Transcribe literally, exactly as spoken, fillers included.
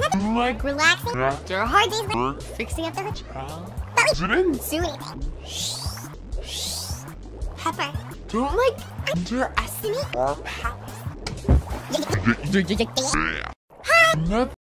Like relaxing after a hard day's work, fixing up the hood. Sweet. Pepper. Don't like underestimate power. Hi.